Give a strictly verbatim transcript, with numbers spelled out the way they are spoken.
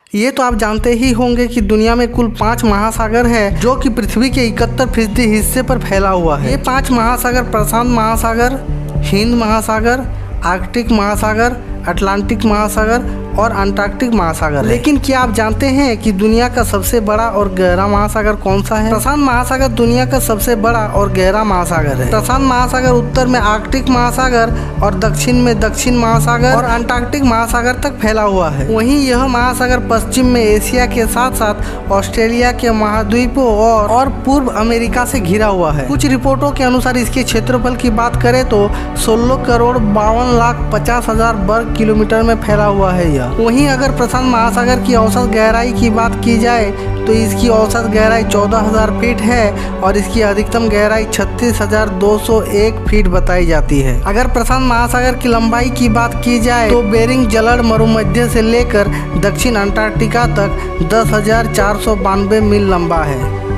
ये तो आप जानते ही होंगे कि दुनिया में कुल पांच महासागर है जो कि पृथ्वी के इकहत्तर फीसदी हिस्से पर फैला हुआ है। ये पांच महासागर प्रशांत महासागर, हिंद महासागर, आर्कटिक महासागर, अटलांटिक महासागर और अंटार्कटिक महासागर। लेकिन क्या आप जानते हैं कि दुनिया का सबसे बड़ा और गहरा महासागर कौन सा है? प्रशांत महासागर दुनिया का सबसे बड़ा और गहरा महासागर है। प्रशांत महासागर उत्तर में आर्कटिक महासागर और दक्षिण में दक्षिण महासागर और अंटार्कटिक महासागर तक फैला हुआ है। वहीं यह महासागर पश्चिम में एशिया के साथ साथ ऑस्ट्रेलिया के महाद्वीपों और, और पूर्व अमेरिका से घिरा हुआ है। कुछ रिपोर्टों के अनुसार इसके क्षेत्रफल की बात करें तो सोलह करोड़ बावन लाख पचास हजार वर्ग किलोमीटर में फैला हुआ है यह। वहीं अगर प्रशांत महासागर की औसत गहराई की बात की जाए तो इसकी औसत गहराई चौदह हजार फीट है और इसकी अधिकतम गहराई छत्तीस हजार दो सौ एक फीट बताई जाती है। अगर प्रशांत महासागर की लंबाई की बात की जाए तो बेरिंग जलद मरुमध्य से लेकर दक्षिण अंटार्कटिका तक दस हजार चार सौ बानवे मील लंबा है।